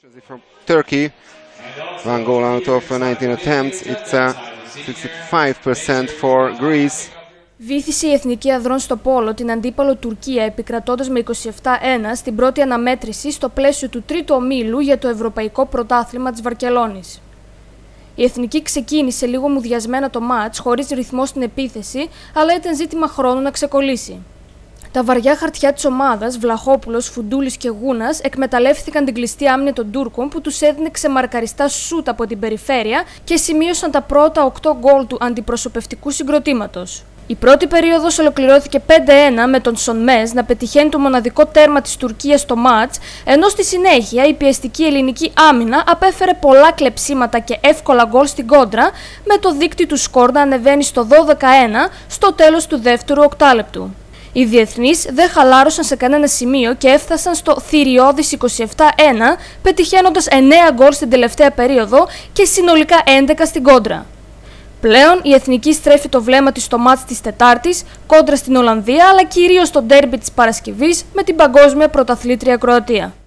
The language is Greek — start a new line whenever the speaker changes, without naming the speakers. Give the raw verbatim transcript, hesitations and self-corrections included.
From Turkey, one goal out of nineteen attempts. It's uh, sixty-five percent for Greece.
Βύθισε η εθνική αδρών στο πόλο την αντίπαλο Τουρκία επικρατώντας με είκοσι επτά ένα στην πρώτη αναμέτρηση στο πλαίσιο του τρίτου ομίλου για το Ευρωπαϊκό Πρωτάθλημα της Βαρκελόνης. Η εθνική ξεκίνησε λίγο μουδιασμένα το μάτς, χωρίς ρυθμό στην επίθεση, αλλά ήταν ζήτημα χρόνου να ξεκολλήσει. Τα βαριά χαρτιά της ομάδας, Βλαχόπουλος, Φουντούλης και Γούνας, εκμεταλλεύτηκαν την κλειστή άμυνα των Τούρκων που τους έδινε ξεμαρκαριστά σούτ από την περιφέρεια και σημείωσαν τα πρώτα οκτώ γκολ του αντιπροσωπευτικού συγκροτήματος. Η πρώτη περίοδος ολοκληρώθηκε πέντε ένα με τον Σονμές να πετυχαίνει το μοναδικό τέρμα της Τουρκίας στο μάτς, ενώ στη συνέχεια η πιεστική ελληνική άμυνα απέφερε πολλά κλεψίματα και εύκολα γκολ στην κόντρα, με το δείκτη του σκορ να ανεβαίνει στο δώδεκα ένα στο τέλος του δεύτερου οκτάλεπτου. Οι διεθνείς δεν χαλάρωσαν σε κανένα σημείο και έφτασαν στο θηριώδης είκοσι επτά ένα, πετυχαίνοντας εννέα γκολ στην τελευταία περίοδο και συνολικά έντεκα στην κόντρα. Πλέον η εθνική στρέφει το βλέμμα της στο μάτς της Τετάρτης κόντρα στην Ολλανδία, αλλά κυρίως στο ντέρμπι της Παρασκευής με την παγκόσμια πρωταθλήτρια Κροατία.